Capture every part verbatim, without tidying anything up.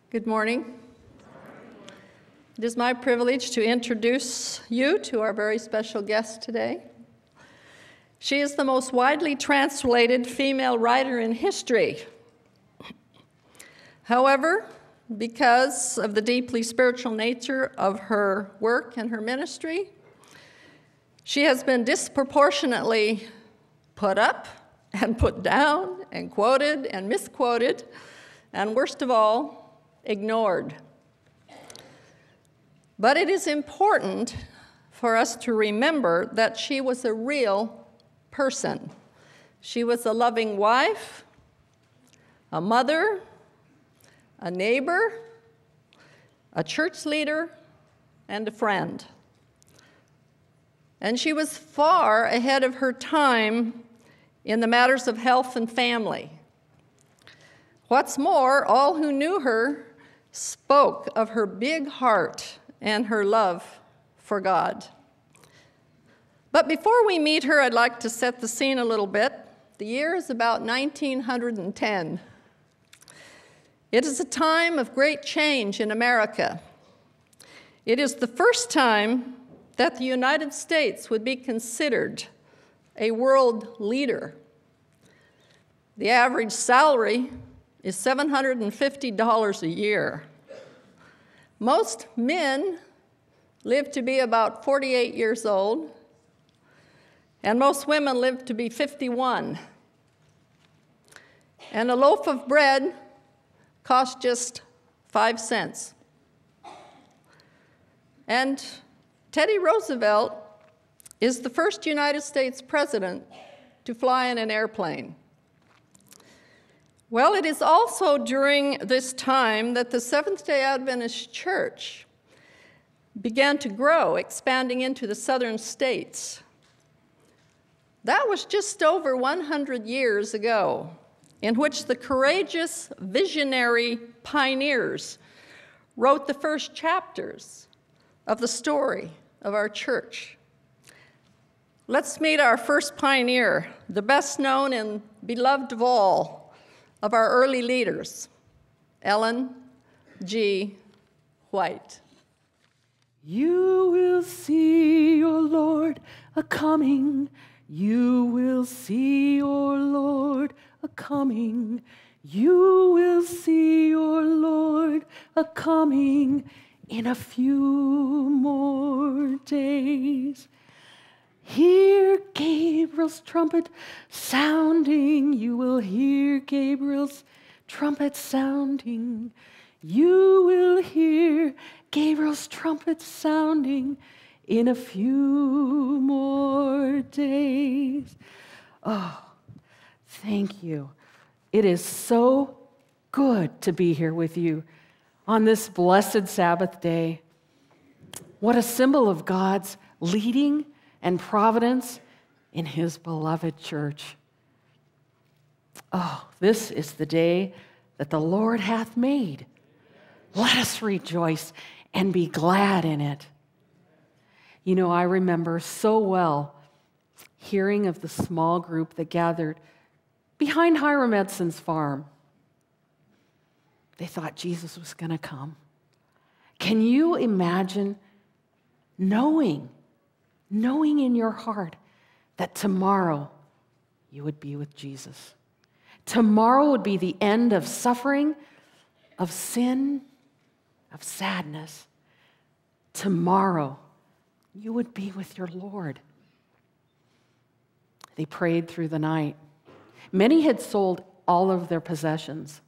Good morning. It is my privilege to introduce you to our very special guest today. She is the most widely translated female writer in history. However, because of the deeply spiritual nature of her work and her ministry, she has been disproportionately put up and put down and quoted and misquoted, and worst of all, ignored. But it is important for us to remember that she was a real person. She was a loving wife, a mother, a neighbor, a church leader, and a friend. And she was far ahead of her time in the matters of health and family. What's more, all who knew her spoke of her big heart and her love for God. But before we meet her, I'd like to set the scene a little bit. The year is about nineteen ten. It is a time of great change in America. It is the first time that the United States would be considered a world leader. The average salary is seven hundred fifty dollars a year. Most men live to be about forty-eight years old, and most women live to be fifty-one. And a loaf of bread costs just five cents. And Teddy Roosevelt is the first United States president to fly in an airplane. Well, it is also during this time that the Seventh-day Adventist Church began to grow, expanding into the southern states. That was just over one hundred years ago, in which the courageous, visionary pioneers wrote the first chapters of the story of our church. Let's meet our first pioneer, the best known and beloved of all of our early leaders, Ellen G. White. You will see your Lord a-coming. You will see your Lord a-coming. You will see your Lord a-coming in a few more days. Hear Gabriel's trumpet sounding. You will hear Gabriel's trumpet sounding. You will hear Gabriel's trumpet sounding in a few more days. Oh, thank you. It is so good to be here with you on this blessed Sabbath day. What a symbol of God's leading and providence in his beloved church. Oh, this is the day that the Lord hath made. Let us rejoice and be glad in it. You know, I remember so well hearing of the small group that gathered behind Hiram Edson's farm. They thought Jesus was going to come. Can you imagine knowing Knowing in your heart that tomorrow you would be with Jesus? Tomorrow would be the end of suffering, of sin, of sadness. Tomorrow you would be with your Lord. They prayed through the night. Many had sold all of their possessions.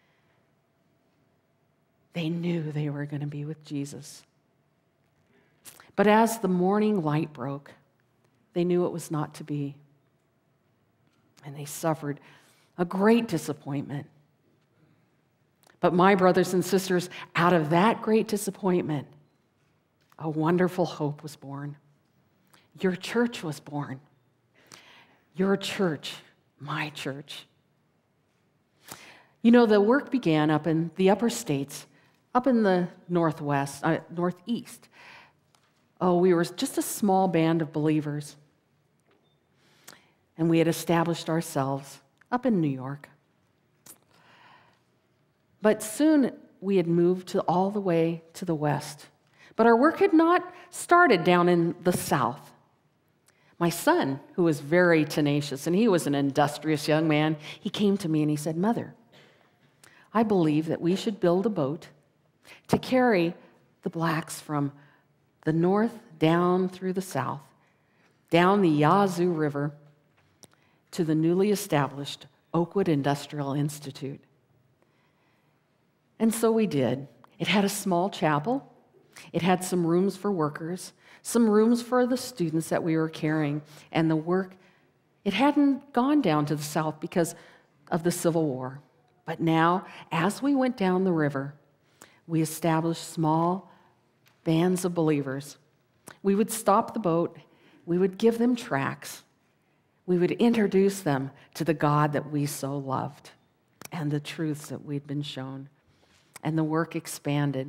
They knew they were going to be with Jesus. But as the morning light broke, they knew it was not to be. And they suffered a great disappointment. But my brothers and sisters, out of that great disappointment, a wonderful hope was born. Your church was born. Your church, my church. You know, the work began up in the upper states, up in the northwest, uh, northeast. Oh, we were just a small band of believers. And we had established ourselves up in New York. But soon we had moved to all the way to the west. But our work had not started down in the south. My son, who was very tenacious, and he was an industrious young man, he came to me and he said, "Mother, I believe that we should build a boat to carry the blacks from the north down through the south, down the Yazoo River to the newly established Oakwood Industrial Institute." And so we did. It had a small chapel. It had some rooms for workers, some rooms for the students that we were carrying, and the work. It hadn't gone down to the south because of the Civil War. But now, as we went down the river, we established small bands of believers. We would stop the boat. We would give them tracts. We would introduce them to the God that we so loved and the truths that we'd been shown. And the work expanded.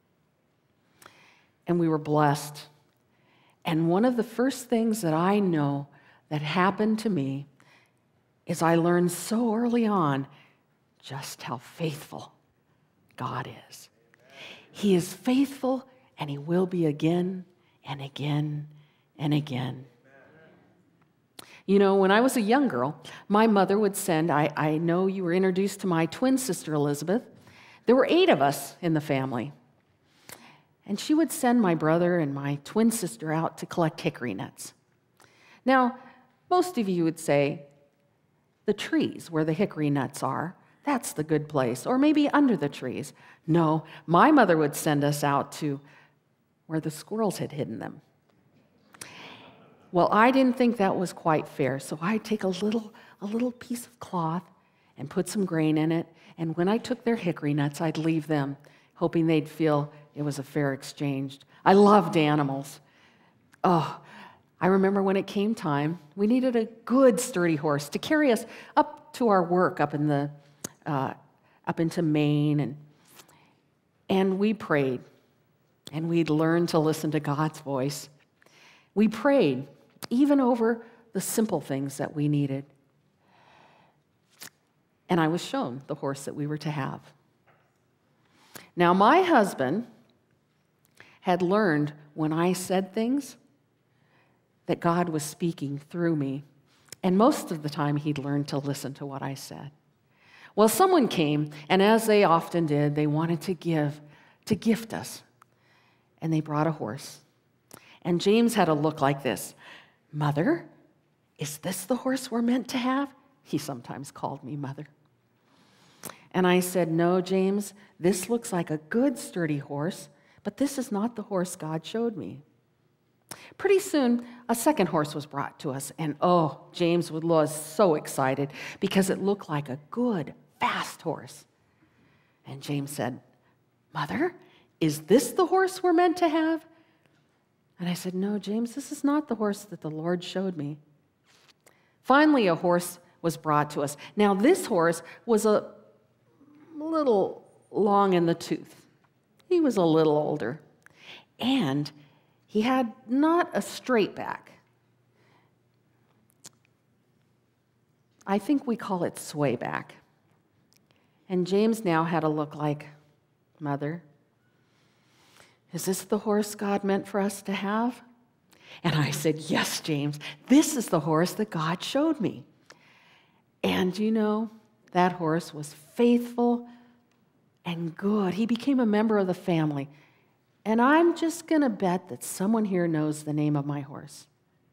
And we were blessed. And one of the first things that I know that happened to me is I learned so early on just how faithful God is. He is faithful, and He will be again and again and again. You know, when I was a young girl, my mother would send, I, I know you were introduced to my twin sister, Elizabeth. There were eight of us in the family. And she would send my brother and my twin sister out to collect hickory nuts. Now, most of you would say, the trees where the hickory nuts are, that's the good place, or maybe under the trees. No, my mother would send us out to where the squirrels had hidden them. Well, I didn't think that was quite fair, so I'd take a little, a little piece of cloth and put some grain in it, and when I took their hickory nuts, I'd leave them, hoping they'd feel it was a fair exchange. I loved animals. Oh, I remember when it came time, we needed a good, sturdy horse to carry us up to our work up in the, uh, up into Maine, and and we prayed, and we'd learned to listen to God's voice. We prayed, even over the simple things that we needed. And I was shown the horse that we were to have. Now, my husband had learned when I said things that God was speaking through me. And most of the time, he'd learned to listen to what I said. Well, someone came, and as they often did, they wanted to give, to gift us. And they brought a horse. And James had a look like this. "Mother, is this the horse we're meant to have?" He sometimes called me Mother. And I said, "No, James, this looks like a good, sturdy horse, but this is not the horse God showed me." Pretty soon, a second horse was brought to us, and oh, James was so excited because it looked like a good, fast horse. And James said, "Mother, is this the horse we're meant to have?" And I said, "No, James, this is not the horse that the Lord showed me." Finally, a horse was brought to us. Now, this horse was a little long in the tooth. He was a little older. And he had not a straight back. I think we call it sway back. And James now had a look like, "Mother, is this the horse God meant for us to have?" And I said, "Yes, James, this is the horse that God showed me." And you know, that horse was faithful and good. He became a member of the family. And I'm just going to bet that someone here knows the name of my horse.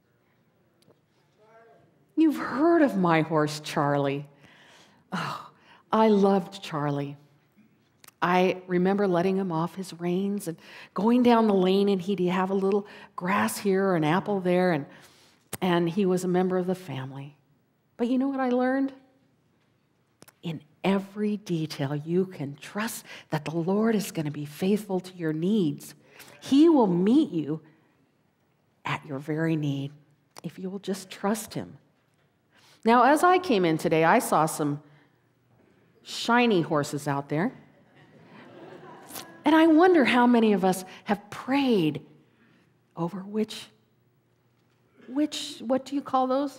You've heard of my horse, Charlie. Oh, I loved Charlie. I remember letting him off his reins and going down the lane, and he'd have a little grass here or an apple there, and, and he was a member of the family. But you know what I learned? In every detail, you can trust that the Lord is going to be faithful to your needs. He will meet you at your very need if you will just trust Him. Now, as I came in today, I saw some shiny horses out there. And I wonder how many of us have prayed over which, which, what do you call those?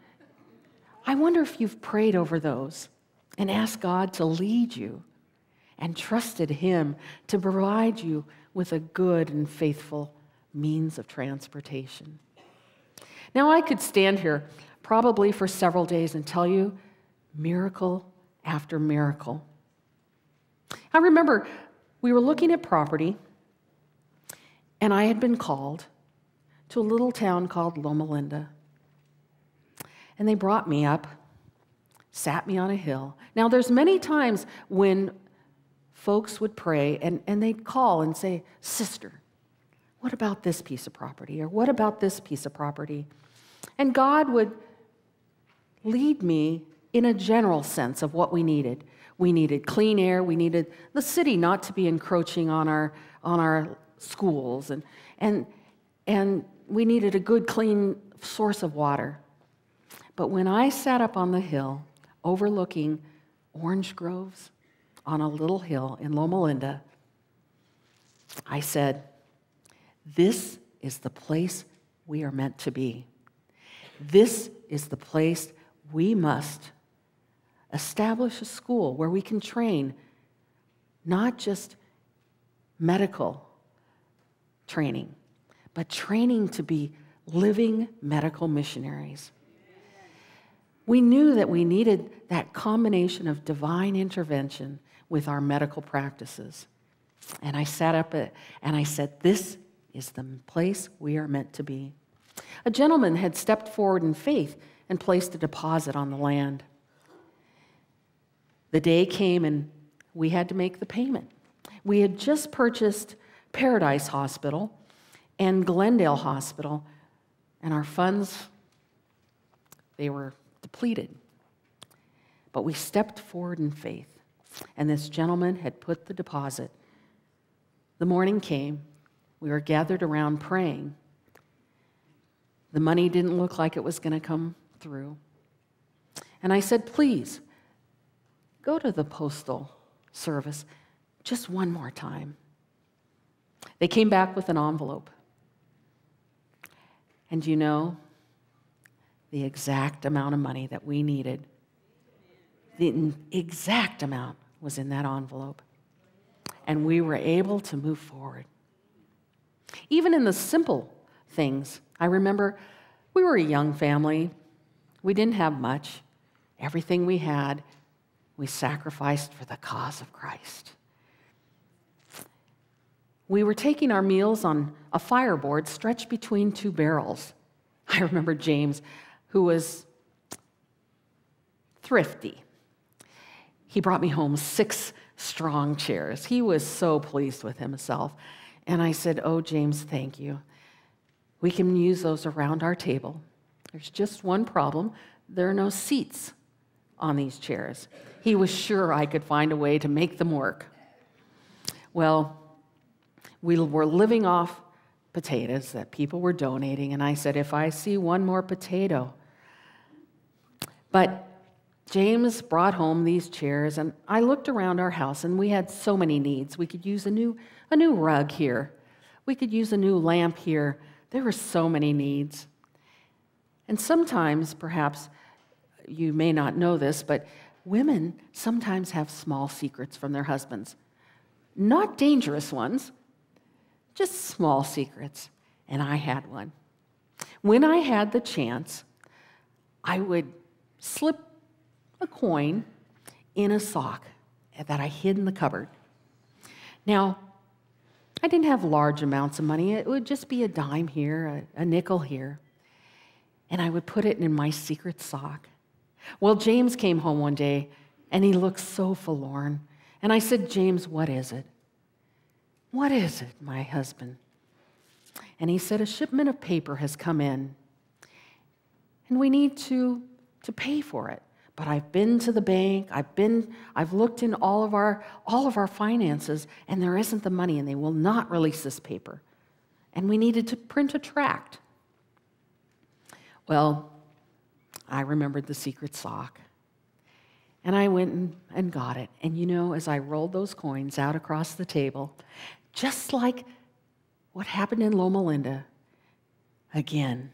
I wonder if you've prayed over those and asked God to lead you and trusted Him to provide you with a good and faithful means of transportation. Now, I could stand here probably for several days and tell you miracle after miracle. I remember we were looking at property, and I had been called to a little town called Loma Linda. And they brought me up, sat me on a hill. Now, there's many times when folks would pray, and, and they'd call and say, "Sister, what about this piece of property?" Or "What about this piece of property?" And God would lead me in a general sense of what we needed. We needed clean air. We needed the city not to be encroaching on our on our schools, and and and we needed a good, clean source of water. But when I sat up on the hill overlooking orange groves on a little hill in Loma Linda, I said, "This is the place we are meant to be. This is the place we must establish a school where we can train not just medical training, but training to be living medical missionaries." We knew that we needed that combination of divine intervention with our medical practices. And I sat up and I said, "This is the place we are meant to be." A gentleman had stepped forward in faith and placed a deposit on the land. The day came and we had to make the payment. We had just purchased Paradise Hospital and Glendale Hospital, and our funds, they were depleted. But we stepped forward in faith, and this gentleman had put the deposit. The morning came. We were gathered around praying. The money didn't look like it was going to come through. And I said, "Please, go to the postal service just one more time." They came back with an envelope. And you know, the exact amount of money that we needed, the exact amount was in that envelope. And we were able to move forward. Even in the simple things, I remember we were a young family. We didn't have much. Everything we had, we sacrificed for the cause of Christ. We were taking our meals on a fireboard stretched between two barrels. I remember James, who was thrifty. He brought me home six strong chairs. He was so pleased with himself. And I said, "Oh, James, thank you. We can use those around our table. There's just one problem. There are no seats on these chairs." He was sure I could find a way to make them work. Well, we were living off potatoes that people were donating, and I said, "If I see one more potato." But James brought home these chairs, and I looked around our house, and we had so many needs. We could use a new, a new rug here. We could use a new lamp here. There were so many needs. And sometimes, perhaps, you may not know this, but women sometimes have small secrets from their husbands. Not dangerous ones, just small secrets. And I had one. When I had the chance, I would slip a coin in a sock that I hid in the cupboard. Now, I didn't have large amounts of money. It would just be a dime here, a, a nickel here. And I would put it in my secret sock. Well, James came home one day, and he looked so forlorn. And I said, "James, what is it?" "What is it, my husband?" And he said, "A shipment of paper has come in, and we need to, to pay for it. But I've been to the bank, I've been, I've looked in all of our all of our finances, and there isn't the money, and they will not release this paper. And we needed to print a tract." Well, I remembered the secret sock. And I went and, and got it. And you know, as I rolled those coins out across the table, just like what happened in Loma Linda, again,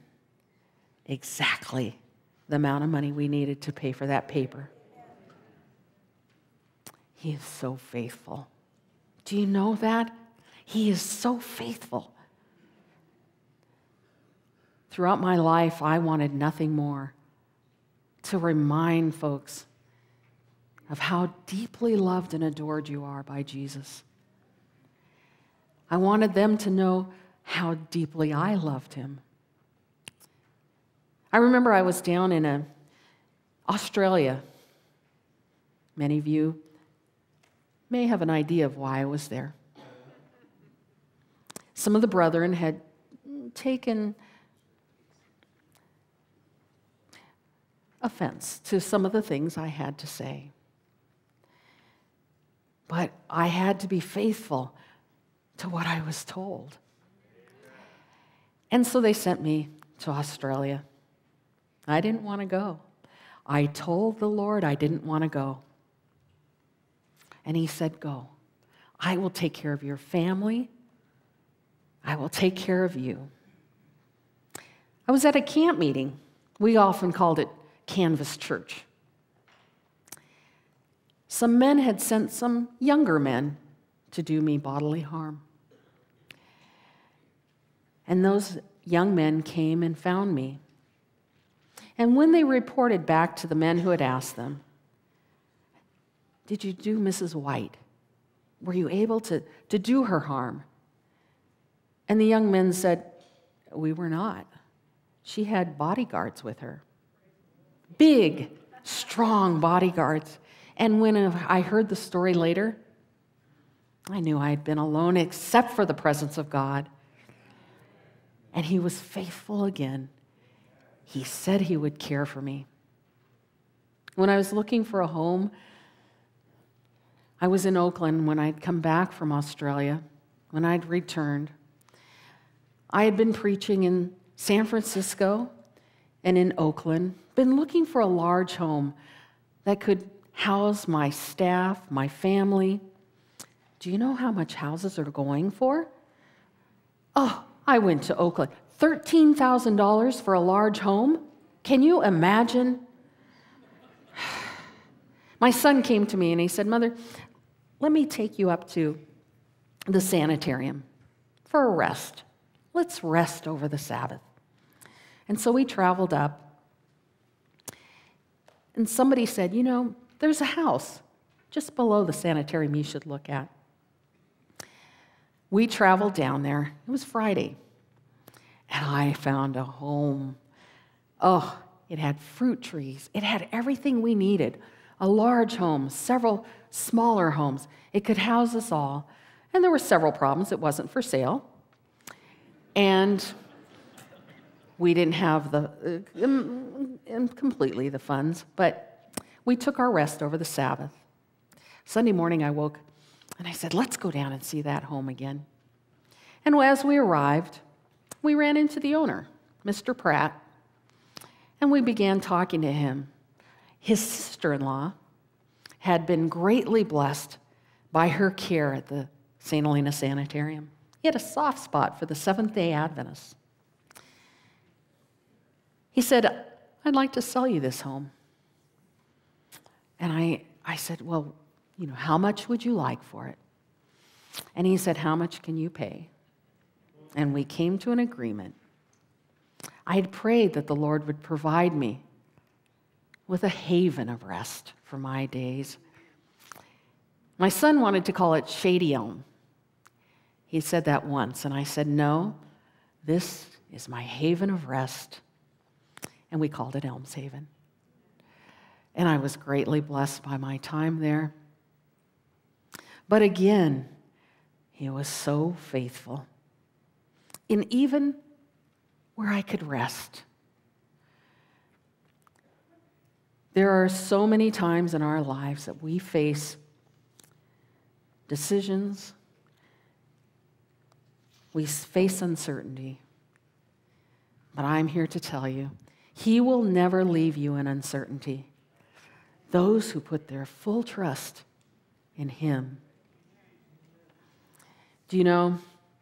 exactly the amount of money we needed to pay for that paper. He is so faithful. Do you know that? He is so faithful. Throughout my life, I wanted nothing more to remind folks of how deeply loved and adored you are by Jesus. I wanted them to know how deeply I loved him. I remember I was down in a, Australia. Many of you may have an idea of why I was there. Some of the brethren had taken offense to some of the things I had to say. But I had to be faithful to what I was told. And so they sent me to Australia. I didn't want to go. I told the Lord I didn't want to go. And he said, go. I will take care of your family. I will take care of you. I was at a camp meeting. We often called it Canvas Church. Some men had sent some younger men to do me bodily harm. And those young men came and found me. And when they reported back to the men who had asked them, did you do Missus White? Were you able to, to do her harm? And the young men said, we were not. She had bodyguards with her. Big, strong bodyguards. And when I heard the story later, I knew I had been alone except for the presence of God. And he was faithful again. He said he would care for me. When I was looking for a home, I was in Oakland when I'd come back from Australia, when I'd returned. I had been preaching in San Francisco and in Oakland, been looking for a large home that could house my staff, my family. Do you know how much houses are going for? Oh, I went to Oakland. thirteen thousand dollars for a large home? Can you imagine? My son came to me and he said, Mother, let me take you up to the sanitarium for a rest. Let's rest over the Sabbath. And so we traveled up. And somebody said, you know, there's a house just below the sanitarium you should look at. We traveled down there. It was Friday. And I found a home. Oh, it had fruit trees. It had everything we needed. A large home, several smaller homes. It could house us all. And there were several problems. It wasn't for sale. And we didn't have the uh, um, completely the funds, but we took our rest over the Sabbath. Sunday morning I woke and I said, let's go down and see that home again. And as we arrived, we ran into the owner, Mister Pratt, and we began talking to him. His sister-in-law had been greatly blessed by her care at the Saint Helena Sanitarium. He had a soft spot for the Seventh-day Adventists. He said, I'd like to sell you this home. And I, I said, well, you know, how much would you like for it? And he said, how much can you pay? And we came to an agreement. I had prayed that the Lord would provide me with a haven of rest for my days. My son wanted to call it Shady Elm. He said that once, and I said, no, this is my haven of rest. And we called it Elm's Haven. And I was greatly blessed by my time there. But again, he was so faithful. And even where I could rest. There are so many times in our lives that we face decisions, we face uncertainty. But I'm here to tell you, he will never leave you in uncertainty. Those who put their full trust in him. Do you know,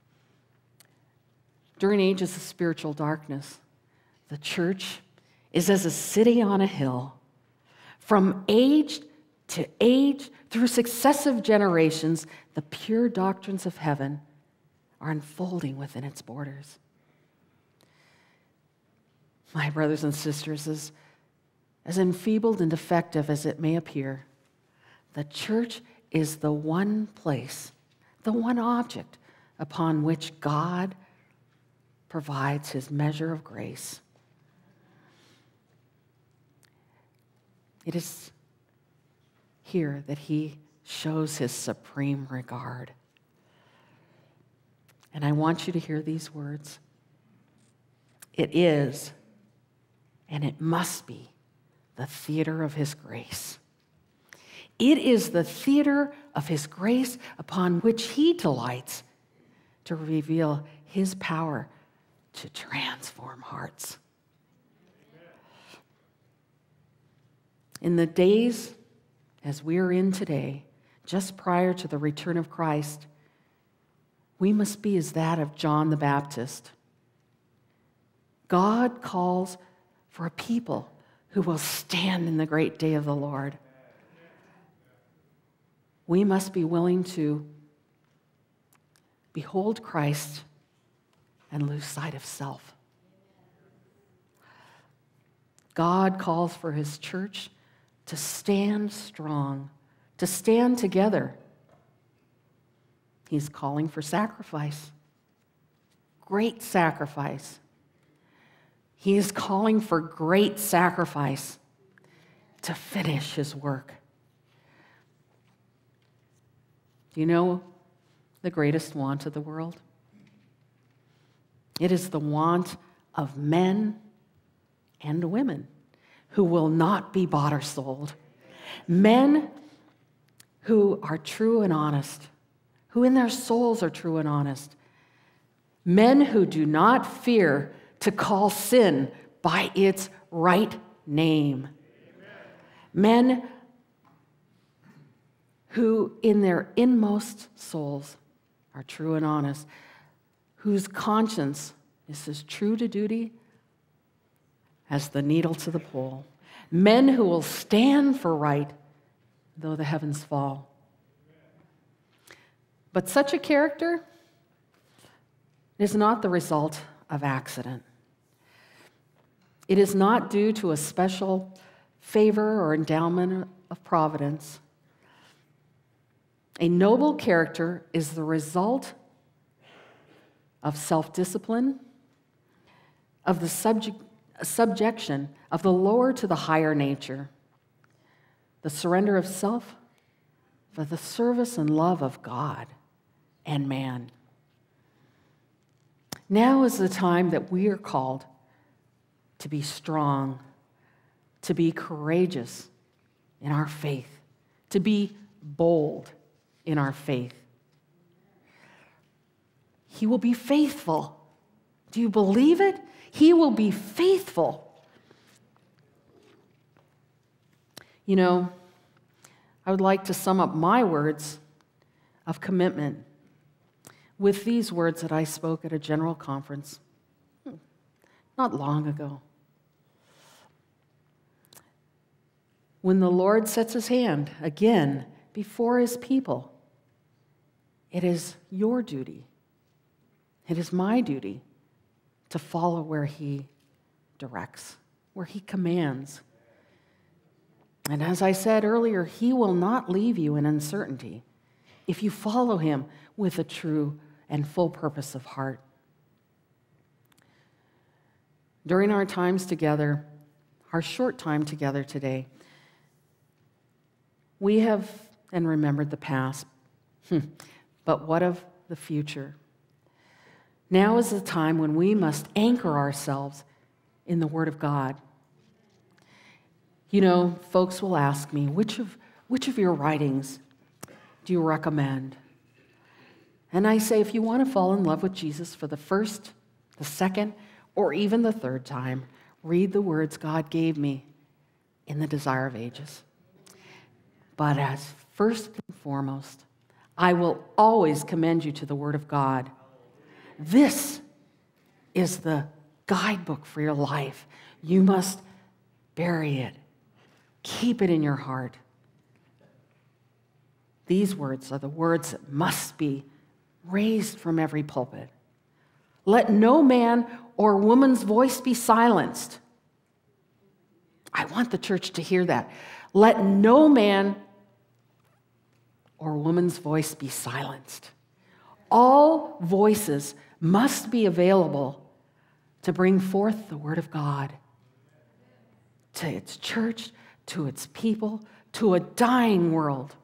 during ages of spiritual darkness, the church is as a city on a hill. From age to age through successive generations, the pure doctrines of heaven are unfolding within its borders. My brothers and sisters, as, as enfeebled and defective as it may appear, the church is the one place, the one object upon which God provides his measure of grace. It is here that he shows his supreme regard. And I want you to hear these words. It is, and it must be, the theater of his grace. It is the theater of his grace upon which he delights to reveal his power to transform hearts. In the days as we are in today, just prior to the return of Christ, we must be as that of John the Baptist. God calls for a people who will stand in the great day of the Lord. We must be willing to behold Christ and lose sight of self. God calls for his church to stand strong, to stand together. He's calling for sacrifice, great sacrifice. He is calling for great sacrifice to finish his work. Do you know the greatest want of the world? It is the want of men and women who will not be bought or sold. Men who are true and honest, who in their souls are true and honest. Men who do not fear to call sin by its right name. Amen. Men who in their inmost souls are true and honest, whose conscience is as true to duty as the needle to the pole. Men who will stand for right, though the heavens fall. But such a character is not the result of accident. It is not due to a special favor or endowment of providence. A noble character is the result of self-discipline, of the subject, subjection of the lower to the higher nature, the surrender of self for the service and love of God and man. Now is the time that we are called to be strong, to be courageous in our faith, to be bold in our faith. He will be faithful. Do you believe it? He will be faithful. You know, I would like to sum up my words of commitment with these words that I spoke at a general conference not long ago. When the Lord sets his hand again before his people, it is your duty, it is my duty to follow where he directs, where he commands. And as I said earlier, he will not leave you in uncertainty if you follow him with a true and full purpose of heart. During our times together, our short time together today, we have and remembered the past, but what of the future? Now is the time when we must anchor ourselves in the Word of God. You know, folks will ask me, which of, which of your writings do you recommend? And I say, if you want to fall in love with Jesus for the first, the second, or even the third time, read the words God gave me in the Desire of Ages. But as first and foremost, I will always commend you to the Word of God. This is the guidebook for your life. You must bury it. Keep it in your heart. These words are the words that must be raised from every pulpit. Let no man or woman's voice be silenced. I want the church to hear that. Let no man or woman's voice be silenced. All voices must be available to bring forth the word of God to its church, to its people, to a dying world.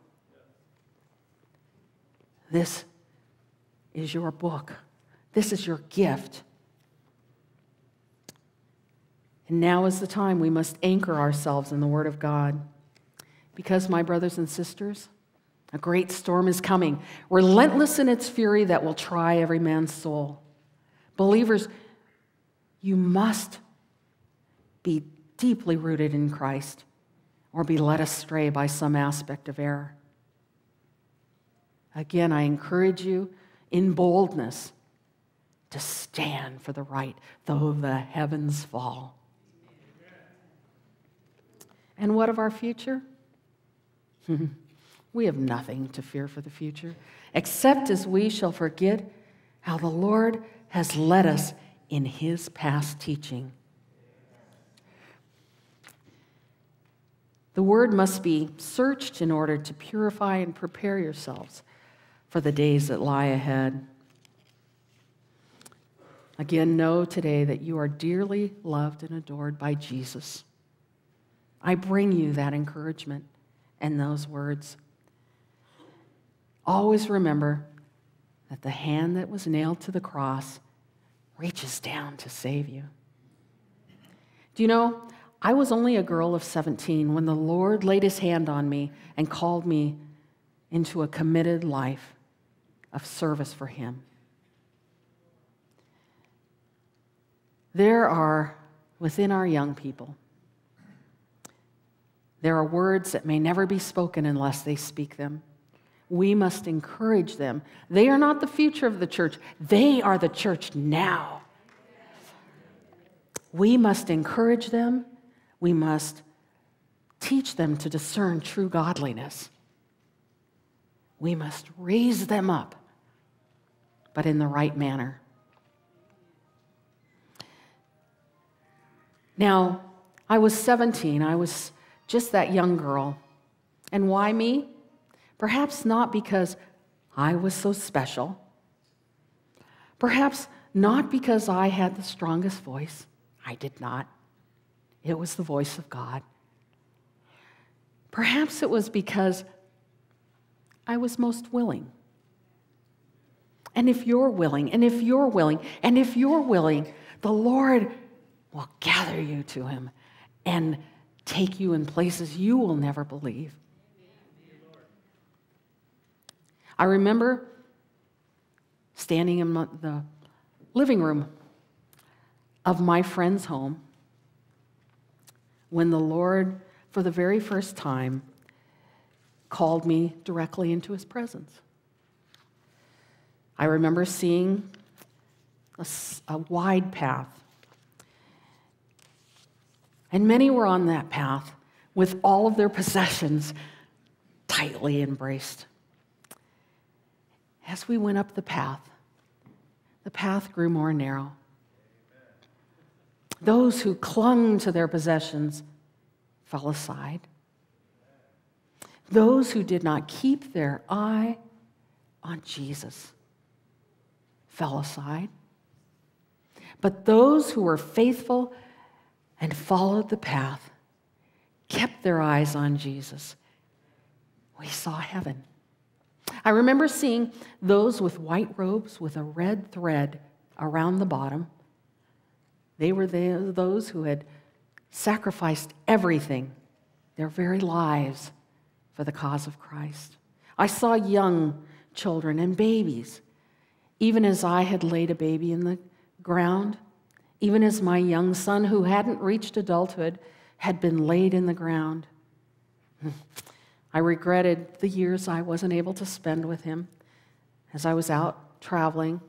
This is your book. This is your gift. And now is the time we must anchor ourselves in the Word of God. Because, my brothers and sisters, a great storm is coming, relentless in its fury that will try every man's soul. Believers, you must be deeply rooted in Christ or be led astray by some aspect of error. Again, I encourage you in boldness to stand for the right, though the heavens fall. And what of our future? We have nothing to fear for the future, except as we shall forget how the Lord has led us in his past teaching. The word must be searched in order to purify and prepare yourselves for the days that lie ahead. Again, know today that you are dearly loved and adored by Jesus. I bring you that encouragement and those words. Always remember that the hand that was nailed to the cross reaches down to save you. Do you know, I was only a girl of seventeen when the Lord laid his hand on me and called me into a committed life of service for him. There are, within our young people, there are words that may never be spoken unless they speak them. We must encourage them. They are not the future of the church. They are the church now. We must encourage them. We must teach them to discern true godliness. We must raise them up, but in the right manner. Now, I was seventeen. I was just that young girl. And why me? Perhaps not because I was so special. Perhaps not because I had the strongest voice. I did not. It was the voice of God. Perhaps it was because I was most willing. And if you're willing, and if you're willing, and if you're willing, the Lord will gather you to him and take you in places you will never believe. I remember standing in the living room of my friend's home when the Lord, for the very first time, called me directly into his presence. I remember seeing a, a wide path, and many were on that path with all of their possessions tightly embraced. As we went up the path, the path grew more narrow. Those who clung to their possessions fell aside. Those who did not keep their eye on Jesus fell aside. But those who were faithful and followed the path, kept their eyes on Jesus, we saw heaven. I remember seeing those with white robes with a red thread around the bottom. They were the, those who had sacrificed everything, their very lives, for the cause of Christ. I saw young children and babies, even as I had laid a baby in the ground, even as my young son, who hadn't reached adulthood, had been laid in the ground. I regretted the years I wasn't able to spend with him as I was out traveling.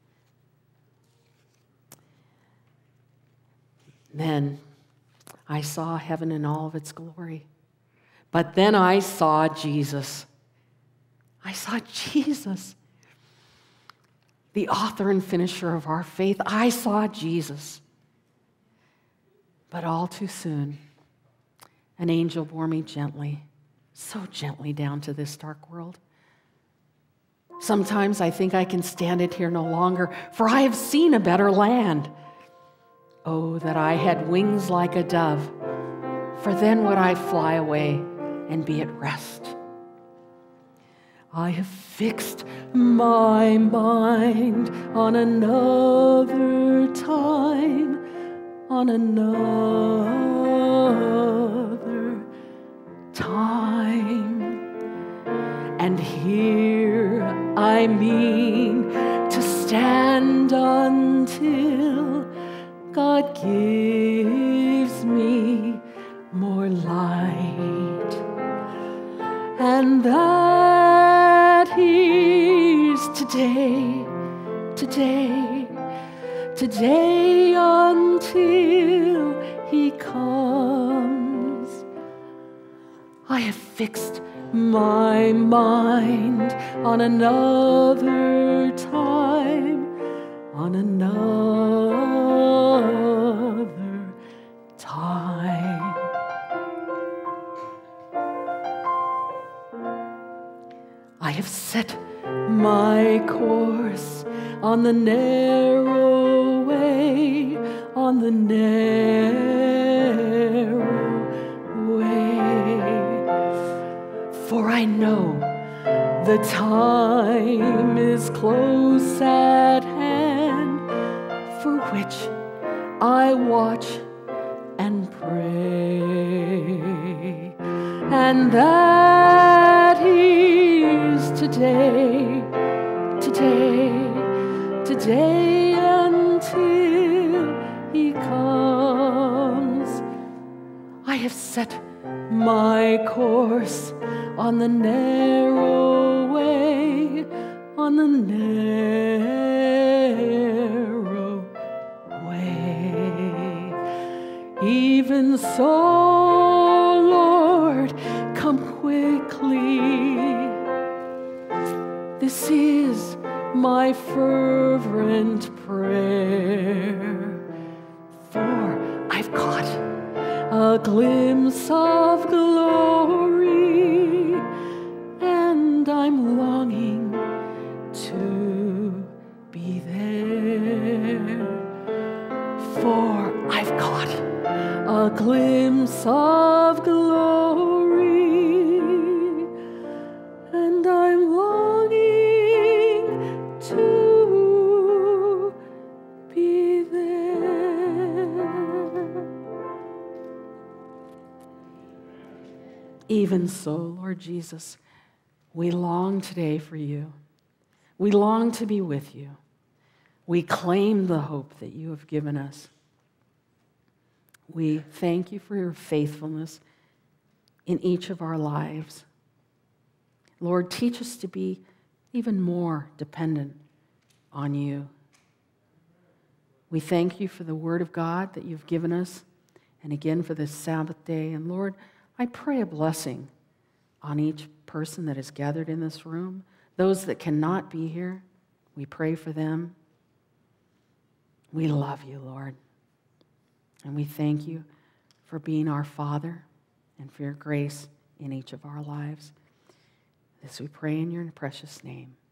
Then I saw heaven in all of its glory. But then I saw Jesus. I saw Jesus, the author and finisher of our faith. I saw Jesus. But all too soon, an angel bore me gently, so gently down to this dark world. Sometimes I think I can stand it here no longer, for I have seen a better land. Oh, that I had wings like a dove, for then would I fly away and be at rest. I have fixed my mind on another time, on another time. And here I mean to stand until God gives me more light. And that is today, today, today until He comes. I have fixed my mind on another time, on another time. I have set my course on the narrow way, on the narrow way. For I know the time is close at hand, for which I watch and pray. And that is today, today, today until He comes. I have set my course on the narrow way, on the narrow way. Even so, Lord, come quickly. This is my fervent prayer, for I've caught a glimpse of glory, and I'm longing to be there. For I've caught a glimpse of glory, and I'm longing to be there. Even so, Lord Jesus, we long today for you. We long to be with you. We claim the hope that you have given us. We thank you for your faithfulness in each of our lives. Lord, teach us to be even more dependent on you. We thank you for the word of God that you've given us, and again for this Sabbath day. And Lord, I pray a blessing on each person that is gathered in this room. Those that cannot be here, we pray for them. We love you, Lord. And we thank you for being our Father and for your grace in each of our lives. This we pray in your precious name.